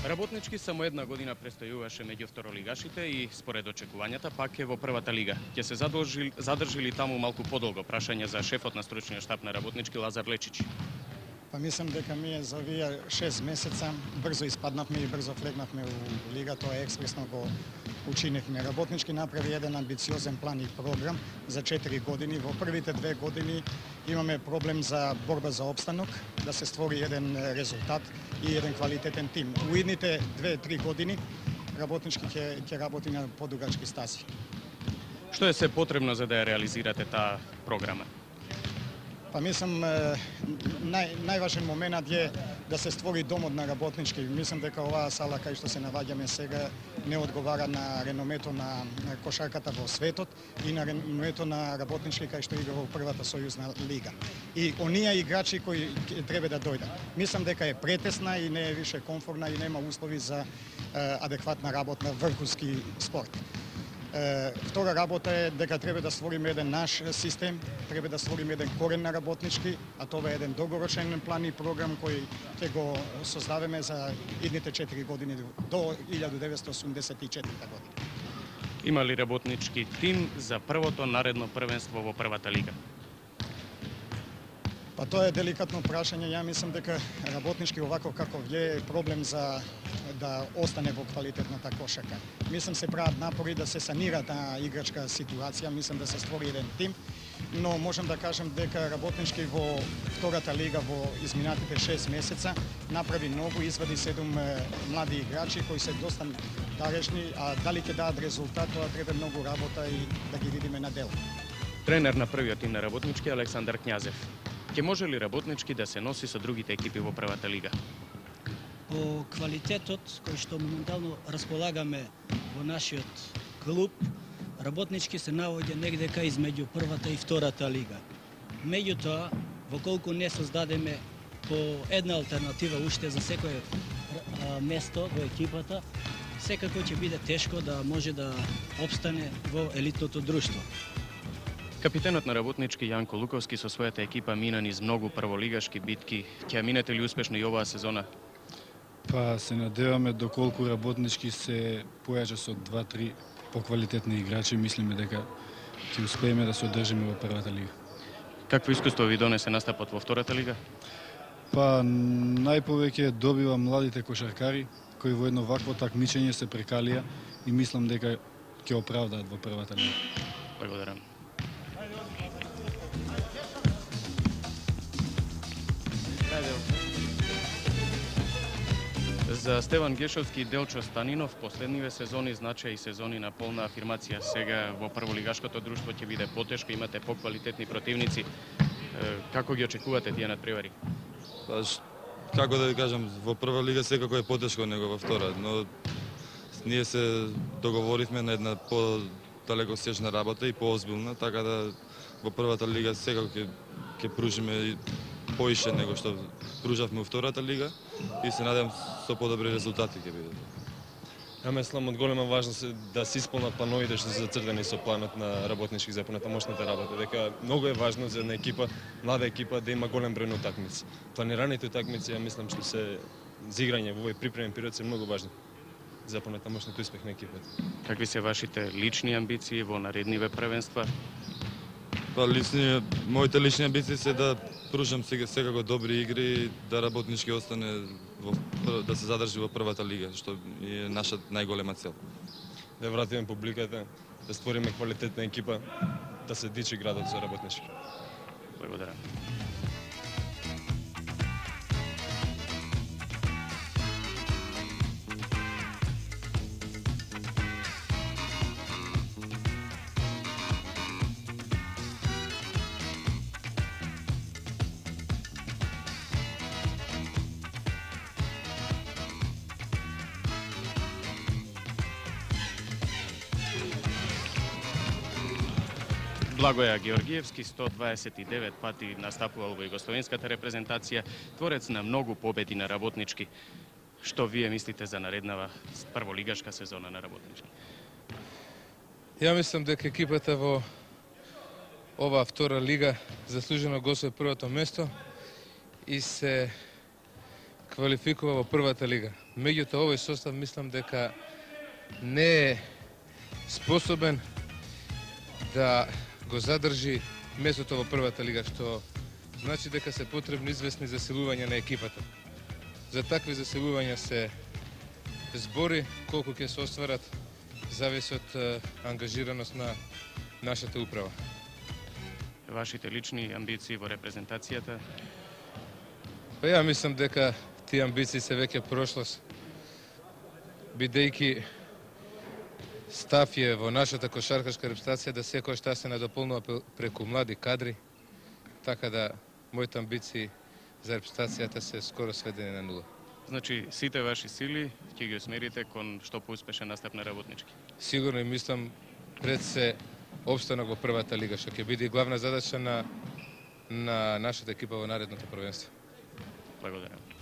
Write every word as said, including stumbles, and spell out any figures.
Работнички само една година престојуваше меѓу второлигашите и според очекувањата пак е во првата лига. Ќе се задржили, задржили таму малку подолго? Прашање за шефот на стручниот штаб на Работнички Лазар Лечич. Па мислам дека ние за овие шест месеца брзо испаднавме и брзо влегнавме у лига, тоа експресно го учинивме. Работнички направи еден амбициозен план и програм за четири години. Во првите две години имаме проблем за борба за опстанок, да се створи еден резултат и еден квалитетен тим. У идните две-три години Работнички ќе ќе работи на подугачки стази. Што е се потребно за да ја реализирате таа програма? Па мислам, нај, најважен момент е да се створи домот на Работнички. Мислам дека оваа сала кај што се наваѓаме сега не одговара на реномето на кошарката во светот и на реномето на Работнички кај што игра во првата сојузна лига. И оние играчи кои треба да дојдат. Мислам дека е претесна и не е више комфортна и нема услови за адекватна работа на врхунски спорт. Втора работа е дека треба да створиме еден наш систем, треба да створиме еден корен на Работнички, а тоа е еден долгорочен план и програм кој ќе го создаваме за идните четири години до илјадум деветстотини осумдесет и четврта година. Има ли Работнички тим за првото наредно првенство во првата лига? Па тоа е деликатно прашање. Ја мислам дека Работнички овако како е проблем за да остане во квалитетната кошарка. Мислам се прават напори да се санира таа играчка ситуација, мислам да се створи еден тим, но можам да кажам дека Работнички во втората лига во изминатите шест месеца направи многу, извади седум млади играчи кои се доста дарешни, а дали ќе дадат резултат, тоа треба многу работа и да ги видиме на дел. Тренер на првиот тим на Работнички Александар Књазев. Ќе може ли Работнички да се носи со другите екипи во првата лига? По квалитетот кој што моментално располагаме во нашиот клуб, Работнички се наоѓа негдека измеѓу првата и втората лига. Меѓутоа, во колку не создадеме по една алтернатива уште за секое место во екипата, секако ќе биде тешко да може да опстане во елитното друштво. Капитенот на Работнички Јанко Луковски со својата екипа мина низ многу прволигашки битки. Ќе минете ли успешно и оваа сезона? Па се надеваме доколку Работнички се појача со два-три поквалитетни играчи, мислиме дека ќе успееме да се одржиме во првата лига. Какво искуство ви донесе настапот во втората лига? Па најповеќе добива младите кошаркари кои во едно вакво такмичење се прекалија и мислам дека ќе оправдаат во првата лига. Благодарам. За Стеван Гешовски и Делчо Станинов последниве сезони значеа и сезони на полна афирмација. Сега во прволигашкото друштво ќе биде потешко, имате поквалитетни противници. Како ги очекувате тие надпревари? Па, како да ви кажам, во прва лига секако е потешко него во втора, но ние се договоривме на една по-далекосечна работа и поозбилна, така да во првата лига секако ќе ќе пружиме поише него што пружавме во втората лига и се надевам со подобри резултати ќе биде. Ја мислам од голема важност е да се исполнат плановите што се зацртани со планот на Работнички за понатамошната работа. Дека многу е важно за една екипа, млада екипа да има голем број на утакмици. Планираните утакмици ја мислам што се за играње во овој припремен период се многу важни за понатамошниот успех на екипата. Какви се вашите лични амбиции во наредниве првенства? Па лични, моите лични амбиции се да пружам сега секако добри игри и да Работнички остане во, да се задржи во првата лига, што е наша најголема цел. Да вратиме публиката, да створиме квалитетна екипа, да се дичи градот за Работнички. Благодарам. Благоја Георгиевски сто дваесет и девет пати настапувал во југословенската репрезентација, творец на многу победи на Работнички. Што вие мислите за нареднава прволигашка сезона на Работнички? Ја мислам дека екипата во оваа втора лига заслужено го освои првото место и се квалификува во првата лига. Меѓутоа, овој состав мислам дека не е способен да го задржи местото во првата лига, што значи дека се потребни известни засилувања на екипата. За такви засилувања се збори, колку ќе се остварат, зависи од ангажираност на нашата управа. Вашите лични амбиции во репрезентацијата? Па ја мислам дека тие амбиции се веќе прошлост, бидејќи став е во нашата кошаркашка репрезентација да секој што се надополнува преку млади кадри, така да моите амбиции за репрезентацијата се скоро сведени на нула. Значи, сите ваши сили ќе ги усмерите кон што поуспешен настап на работнички? Сигурно и мислам пред се опстанок во првата лига, што ќе биде главна задача на, на нашата екипа во наредното првенство. Благодарам.